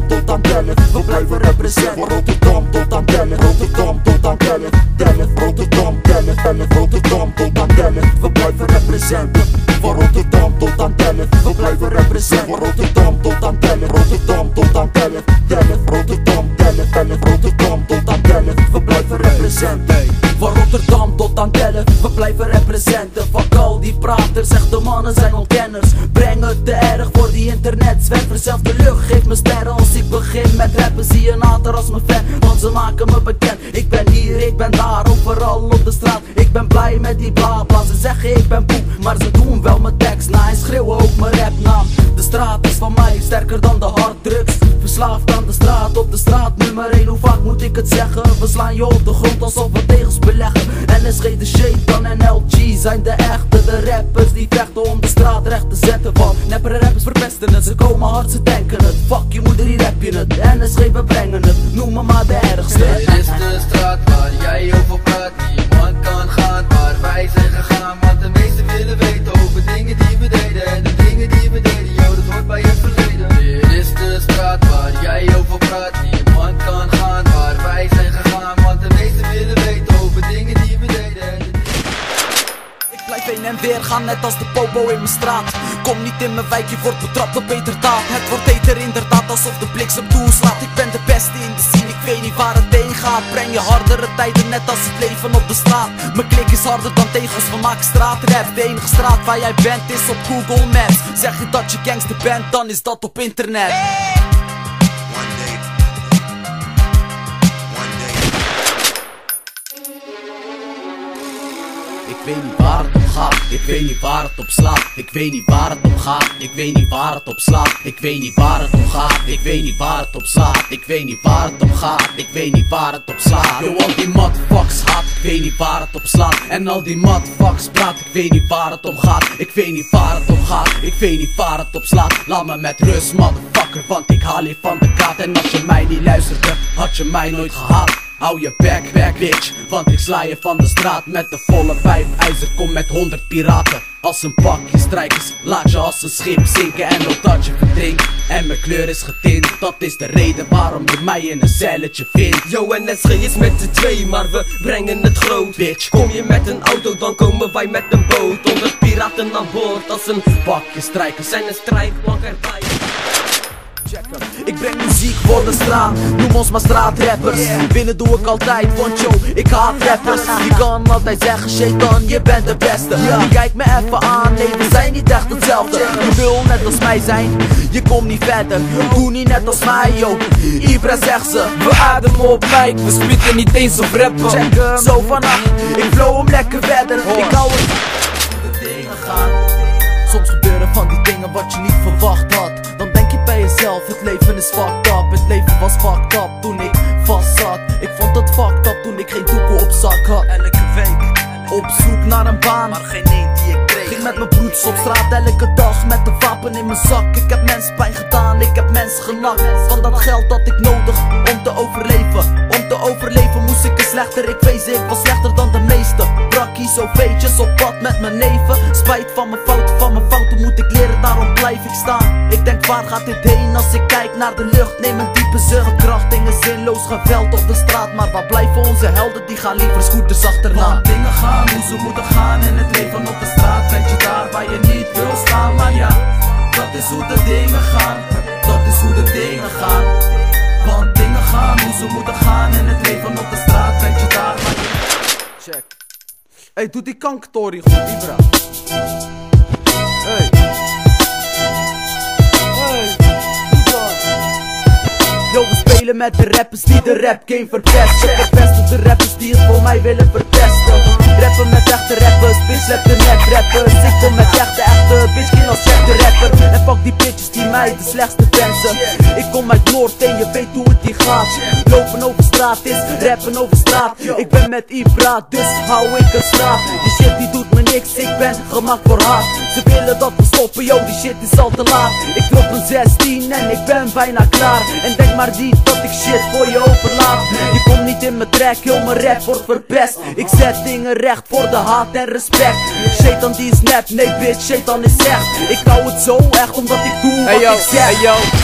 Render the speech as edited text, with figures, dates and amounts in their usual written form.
tot aan Delft. We blijven representen van Rotterdam tot aan Delft. Rotterdam tot aan Delft. Delft, Rotterdam, Delft. Delft, Rotterdam tot aan Delft. We blijven representen van Rotterdam tot aan Delft. We blijven representen van Rotterdam tot aan Delft. Rotterdam tot aan Delft. Delft, Rotterdam, Delft. Delft, Rotterdam tot aan Delft. We blijven representen van Rotterdam tot aan Delft. We blijven representen. Fuck al die praters, echt de mannen zijn ontkenners. Breng het te erg voor die internetswervers. Zelf de lucht geeft me sterren als ik begin met rappen. Zie je nader als mijn fan, want ze maken me bekend. Ik ben hier, ik ben daar, overal op de straat. Ik ben blij met die blabla. Ze zeggen ik ben poep, maar ze doen wel mijn tekst na en schreeuwen ook mijn rapnaam. De straat is van mij, sterker dan de harddrugs. Verslaafd aan de straat, op de straat nummer 1. Hoe vaak moet ik het zeggen? We slaan je op de grond alsof we tegels beleggen. NSG de Shaitan en LG zijn de echte. De rappers die vechten om de straat recht te zetten. Want neppere rappers verpesten het, ze komen hard, ze denken het. Fuck je moeder, hier heb je het. NSG we brengen het, noem me maar de ergste. Dit is de straat waar jij over praat. Niemand kan gaan waar wij zijn gegaan. Want de meesten willen weten over dingen die we deden. En de dingen die we deden, yo, dat hoort bij je verleden. Dit is de straat waar jij over praat. Niemand kan gaan waar wij zijn gegaan. Want de meesten willen weten over dingen die we deden. Ik blijf heen en weer gaan, net als de popo in mijn straat. Kom niet in mijn wijk, je wordt betrapt op beterdaad. Het wordt beter inderdaad, alsof de bliksem toeslaat. Ik ben de beste in de scene, ik weet niet waar het heen gaat. Breng je hardere tijden, net als het leven op de straat. Mijn klik is harder dan tegels, we maken straatrap. De enige straat waar jij bent is op Google Maps. Zeg je dat je gangster bent, dan is dat op internet. Ik weet niet waar het om gaat, ik weet niet waar het op slaat. Ik weet niet waar het om gaat, ik weet niet waar het op slaat. Ik weet niet waar het om gaat, ik weet niet waar het op slaat. Ik weet niet waar het om gaat, ik weet niet waar het op slaat. Yo, al die motherfuckers haat, ik weet niet waar het op slaat. En al die motherfuckers praat, ik weet niet waar het om gaat. Ik weet niet waar het om gaat, ik weet niet waar het op slaat. Laat me met rust, motherfucker, want ik haal je van de kaart. En als je mij niet luisterde, had je mij nooit gehaald. Hou je back, bitch, want ik sla je van de straat met de volle 5 ijzer. Kom met 100 piraten, als een pakje strijkers. Laat je als een schip zinken en ook dat je verdrinkt. En mijn kleur is getint, dat is de reden waarom je mij in een celletje vindt. Yo, NSG is met z'n twee, maar we brengen het groot. Bitch, kom je met een auto, dan komen wij met een boot. 100 piraten aan boord, als een pakje strijkers en een strijkplank erbij. Ik breng muziek voor de straat, noem ons maar straatrappers. Binnen doe ik altijd, want yo, ik haat rappers. Je kan altijd zeggen, Shaitan, je bent de beste. Je kijkt me even aan, nee, we zijn niet echt hetzelfde. Je wil net als mij zijn, je komt niet verder. Doe niet net als mij, yo, Ibra zegt ze. We ademen op mic, we spitten niet eens op rappen. Check hem, zo vannacht, ik flow hem lekker verder. Ik hou het hoe de dingen gaan. Soms gebeuren van die dingen wat je niet verwacht had. Dan denk je bij jezelf, het leven is fucked up. Het leven was fucked up toen ik vast zat. Ik vond het fucked up toen ik geen doekoe op zak had. Elke week op zoek naar een baan, maar geen één die ik kreeg. Ging met mijn broers op straat elke dag met een wapen in mijn zak. Ik heb mensen pijn gedaan, ik heb mensen genakt. Van dat geld dat ik nodig om te overleven. Om te overleven moest ik er slechter. Ik wees, ik was slechter dan de meesten. Brakkie zo veetjes op pad met mijn neven. Spijt van mijn fouten moet ik leren, daarom blijf ik staan. Ik denk waar gaat dit heen als ik kijk naar de lucht. Neem een diepe zucht, verkrachtingen, zinloos geweld op de straat. Maar waar blijven onze helden, die gaan liever scooters achterna. Want dingen gaan hoe ze moeten gaan in het leven op de straat. Bent je daar waar je niet wil staan, maar ja, dat is hoe de dingen gaan. Dat is hoe de dingen gaan. Want dingen gaan hoe ze moeten gaan in het leven op de straat. Bent je daar waar je... Check. Hey, doe die kanktorie goed, Ibra. Hey. Hey. Yo, we spelen met de rappers die de rap game verpesten. Verpesten de rappers die het voor mij willen verpesten. Rappen met echte rappers, bitch let de nep rappers. Ik kom met echte, bitch geen als check de rapper. En pak die bitches die mij de slechtste dansen. Ik kom uit Noord en je weet hoe het hier gaat. Lopen over straat is rappen over straat. Ik ben met Ibra, dus hou ik een straat. Die shit die doet me niks, ik ben gemaakt voor haat. Ze willen dat we stoppen, yo die shit is al te laat. Ik drop een 16 en ik ben bijna klaar. En denk maar niet dat ik shit voor je overlaat. Je komt niet in mijn track, heel mijn rap wordt verpest. Ik zet dingen recht voor de haat en respect. Shaitan die is nep, nee bitch, Shaitan is echt. Ik hou het zo echt omdat ik doe wat ik zeg. Hey yo,